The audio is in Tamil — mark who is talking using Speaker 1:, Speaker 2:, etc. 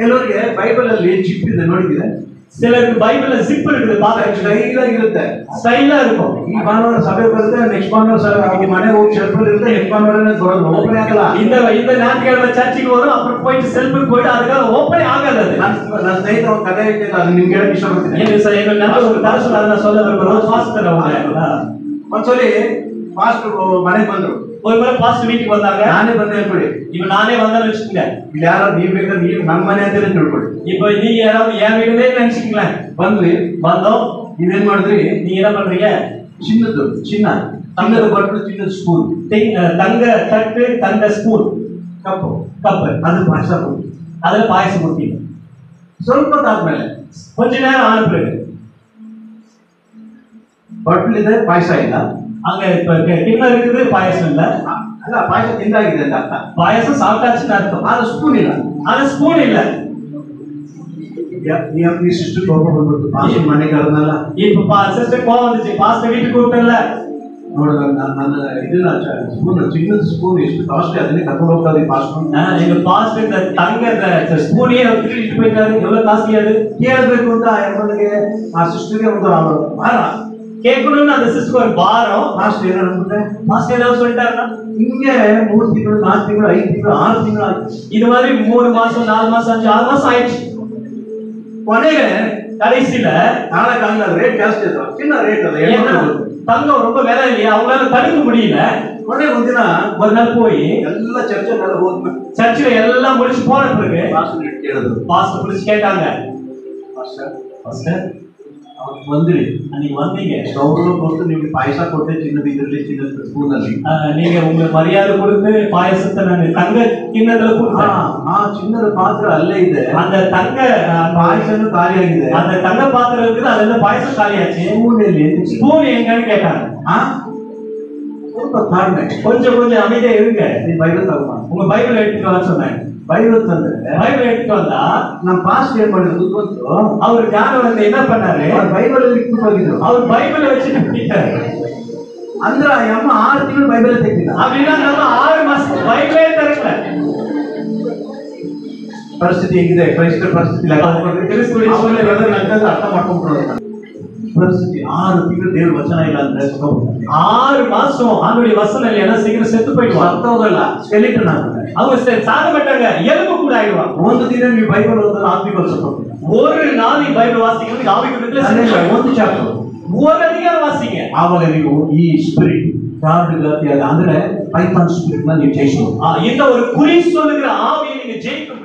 Speaker 1: ಕೆಲವರಿಗೆ ಬೈಬಲ್ ಅಲ್ಲಿ ಜಿಪ್ ಇದೆ ನೋಡಿದ್ರೆ,
Speaker 2: சிலருக்கு பைபிள்ல ஜிப் இருக்குது, பாருங்க
Speaker 1: ಸ್ಟೈಲ್ ಆಗಿರುತ್ತೆ,
Speaker 2: ஸ்டைலா இருக்கும்.
Speaker 1: ಈ ಭಾನುವಾರ ಸಭೆ ಬರುತ್ತೆ, ನೆಕ್ಸ್ಟ್ ಭಾನುವಾರ ಮನೆಗೆ ಹೋಗಿ ಶೆಲ್ಫಲ್ಲಿ ಇರುತ್ತೆ, ನೆಕ್ಸ್ಟ್ ಭಾನುವಾರ ಬರೋದು ಓಪನ್ ಆಗಲ್ಲ.
Speaker 2: இந்த ஞாயிற்றுக்கிழமை சர்ச்சுக்கு வரும், அப்புறம் போயிட்டு செல்ஃபுக்கு போயிட்டு அதுக்காக ஓப்பனே ஆகாது. அது
Speaker 1: ನನ್ನ ಸ್ನೇಹಿತ ಒಂದು ಕಥೆ ಹೇಳ್ತಿಲ್ಲ, ಅದು ನಿಮ್ಗೆ ಹೇಳಕ್ ಇಷ್ಟಪಡ್ತೀನಿ.
Speaker 2: எங்க நண்பர் ஒரு கதை சொன்னாரு, நான் சொல்ல விரும்புறேன். பாஸ்டர் அவங்க
Speaker 1: ಒಂದ್ಸಲಿ ಪಾಸ್ಟರ್ ಮನೆಗೆ ಬಂದ್ರು.
Speaker 2: ஒரு முறை பாஸ்டர் வீட்டுக்கு வந்தாங்க.
Speaker 1: ನಾನೇ ಬಂದೆ ಹೇಳ್ಕೊಡಿ,
Speaker 2: இப்ப நானே வந்தாலும் வச்சுக்கோங்க,
Speaker 1: ಇಲ್ಲಿ ಯಾರೋ ನೀವ್ ಬೇಕಾದ್ರೆ ನೀವು ನಮ್ಮ ಮನೆ ಅಂತ ತಿಳ್ಕೊಡಿ.
Speaker 2: இப்ப நீங்க யாராவது என் வீடுனே நினைச்சுக்கீங்களேன்.
Speaker 1: ಬಂದ್ವಿ,
Speaker 2: வந்தோம்,
Speaker 1: ನೀವೇನ್ ಮಾಡಿದ್ರಿ,
Speaker 2: நீங்க என்ன பண்றீங்க,
Speaker 1: ಚಿನ್ನದ ಬಟ್ಟಲು, ಚಿನ್ನದ ಸ್ಪೂನ್,
Speaker 2: தங்க தட்டு, தங்க ஸ்பூன்,
Speaker 1: ಕಪ್ಪು,
Speaker 2: அது பாயச கொடுத்து, அதுல பாயசம் கொடுத்தீங்க.
Speaker 1: ಸ್ವಲ್ಪ ಆದ್ಮೇಲೆ
Speaker 2: கொஞ்ச நேரம் ஆன பிறகு
Speaker 1: ಬಟ್ಲಿದೆ, ಪಾಯಸ ಇಲ್ಲ.
Speaker 2: அங்க இப்ப கிண்ணம் இருக்குது, பாயசம் இல்ல.
Speaker 1: ಅಲ್ಲ, ಪಾಯಸ ತಿಂದಾಗಿದೆ ಅಂತ ಅರ್ಥ.
Speaker 2: பாயசம் சாப்பிட்டாச்சுன்னு அர்த்தம்.
Speaker 1: ಆದ್ರೆ ಸ್ಪೂನ್ ಇಲ್ಲ.
Speaker 2: ஆனா ஸ்பூன் இல்ல.
Speaker 1: ಈ ಸಿಸ್ಟರ್ ಕೋಪ ಬಂದ್ಬಿಟ್ಟು ಪಾಸ್ಟರ್ ಮನೆ ಕರೆದಲ್ಲ.
Speaker 2: இப்ப ಸಿಸ್ಟರ್ ಕೋಪ வந்துச்சு, பாஸ்டர் வீட்டுக்கு கூப்பிட்டಲ್ಲ.
Speaker 1: ನೋಡ ನನ್ನ ಇದನ್ನ ಸ್ಪೂನ್, ಚಿನ್ನದ ಸ್ಪೂನ್ ಎಷ್ಟು ಕಾಸ್ಟ್ಲಿ, ಅದನ್ನೇ ಕರ್ಕೊಂಡು ಹೋಗ್ತಾರೆ ಪಾಸ್ಟರ್.
Speaker 2: எங்க பாஸ்டர் இந்த தங்க ஸ்பூனையே திருடிட்டு போயிட்டாரு, எவ்வளவு காஸ்ட்லி அது.
Speaker 1: ಕೇಳಬೇಕು ಅಂತ ಎಮ್ಮನಿಗೆ, ಆ ಸಿಸ್ಟರ್ಗೆ ಒಂದು ಭಾರ
Speaker 2: கேட்கணும்னு அந்த சிஸ்டர் ஒரு பாரம்.
Speaker 1: ಪಾಸ್ಟರ್ ಏನೋ ಅನ್ಬಿಟ್ಟೆ,
Speaker 2: பாஸ்டர் ஏதாவது சொல்லிட்டாருன்னா,
Speaker 1: ಹಿಂಗೆ 3 ತಿಂಗಳು 4 ತಿಂಗಳು 5 ತಿಂಗಳು 6 ತಿಂಗಳು
Speaker 2: இது மாதிரி 3 மாசம் 4 மாசம் 5 6 மாசம் ஆயிடுச்சு.
Speaker 1: ಕೊನೆಗೆ
Speaker 2: கடைசியில
Speaker 1: நாளைக்கு ரேட் ஜாஸ்தி ಇದೆ, ಚಿನ್ನ ರೇಟ್ ಅಲ್ಲ,
Speaker 2: தங்கம் ரொம்ப விலை இல்லையா, அவங்களால தடுக்க முடியல.
Speaker 1: ಕೊನೆಗೆ ಒಂದಿನ
Speaker 2: ஒரு நாள் போய்
Speaker 1: ಎಲ್ಲ ಚರ್ಚೆಲ್ಲ ಹೋದ್ಮೇಲೆ
Speaker 2: சர்ச்சில் எல்லாம் முடிச்சு போன பிறகு
Speaker 1: ಪಾಸ್ಟರ್ ಕೇಳಿದ್ರು,
Speaker 2: பாஸ்டர் பிடிச்சு கேட்டாங்க,
Speaker 1: ಪಾಸ್ಟರ್ ಅವತ್ತು ಬಂದ್ರಿ,
Speaker 2: நீங்க வந்தீங்க,
Speaker 1: ಸ್ಟೌವ್ಗಳು ಕೊಟ್ಟು ನಿಮ್ಗೆ ಪಾಯಸ ಕೊಟ್ಟೆ, ಚಿನ್ನದ ಇದರಲ್ಲಿ, ಚಿನ್ನದ ಸ್ಪೂನ್ ಅಲ್ಲಿ
Speaker 2: நீங்க உங்களுக்கு மரியாதை கொடுத்து பாயசத்தை நான் தங்க கிண்ணத்துல கொடுத்தேன்.
Speaker 1: ಆ ಚಿನ್ನದ ಪಾತ್ರ ಅಲ್ಲೇ ಇದೆ,
Speaker 2: அந்த தங்க
Speaker 1: ಪಾಯಸನು ಖಾಲಿಯಾಗಿದೆ,
Speaker 2: அந்த தங்க பாத்திரம் இருக்குது, அதுல பாயசம் காலியாச்சு. ஸ்பூன் எங்கன்னு கேட்டாங்க.
Speaker 1: ಸ್ವಲ್ಪ ತಾಳ್ಮೆ,
Speaker 2: கொஞ்சம் அமைதியா இருங்க,
Speaker 1: நீ ಬೈಬಲ್ ತಗೊಂಡ,
Speaker 2: உங்க பைபிள் எடுத்துட்டு வர சொன்னாங்க.
Speaker 1: பைபிள் ತಂದ್ರೆ
Speaker 2: பைபிள் எடுத்துட்டு வந்தா
Speaker 1: ನಮ್ಮ ಪಾಸ್ಟ್ ಏನ್ ಮಾಡಿದ್ರು ಗೊತ್ತು,
Speaker 2: அவர் ஞானம் வந்து என்ன பண்ணாரு,
Speaker 1: ಬೈಬಲ್ ಅಲ್ಲಿ ಇಟ್ಟು ಹೋಗಿದ್ರು,
Speaker 2: அவர் பைபிளை வச்சுட்டு பிடித்தாரு.
Speaker 1: ಅಂದ್ರೆ ಅಮ್ಮ 6 ತಿಂಗಳು ಬೈಬಲ್ ತೆಗ್ದಿಲ್ಲ.
Speaker 2: அப்படின்னா நம்ம 6 மாசம் பைபிளே ತರಲ್ಲ.
Speaker 1: ಪರಿಸ್ಥಿತಿ ಹೇಗಿದೆ, ಕ್ರೈಸ್ತರ ಪರಿಸ್ಥಿತಿ ಅರ್ಥ ಮಾಡ್ಕೊಂಡ್ಬಿಡೋದು. ಪರಿಸ್ಥಿತಿ 6 ತಿಂಗಳು ದೇವ್ರ ವಚನ ಇಲ್ಲ ಅಂದ್ರೆ
Speaker 2: 6 மாசம் ஆண்டுடைய வசனம் இல்லைன்னா சீக்கிரம் செத்து போயிடுவாங்க.
Speaker 1: ಅರ್ಥವಲ್ಲ, ಸ್ಕೆಲಿಟನ್ ಆಗುತ್ತೆ.
Speaker 2: அவங்க சாக மாட்டாங்க, எலும்பு கூட ஆயிடுவாங்க.
Speaker 1: ಒಂದು ದಿನ ನೀವು ಬೈಬಲ್ ಓದಿದ್ರೆ ಆತ್ಮಿಕ ಸ್ವಲ್ಪ,
Speaker 2: ஒரு நாள் நீ பைபிள் வாசிக்கிறது ஆவிக்குள்ள
Speaker 1: ಒಂದು ಚಾಪ್ಟರ್
Speaker 2: ஒரு அதிகாரம் வாசிங்க.
Speaker 1: ಆವಾಗ ನೀವು ಈ ಸ್ಪಿರಿಟ್ ಅಂದ್ರೆ ಪೈಥಾನ್ ಸ್ಪಿರಿಟ್ ನ ನೀವು ಜಯಿಸಬಹುದು.
Speaker 2: இந்த ஒரு குறி சொல்லுகிற ஆவியை நீங்க ஜெயிக்க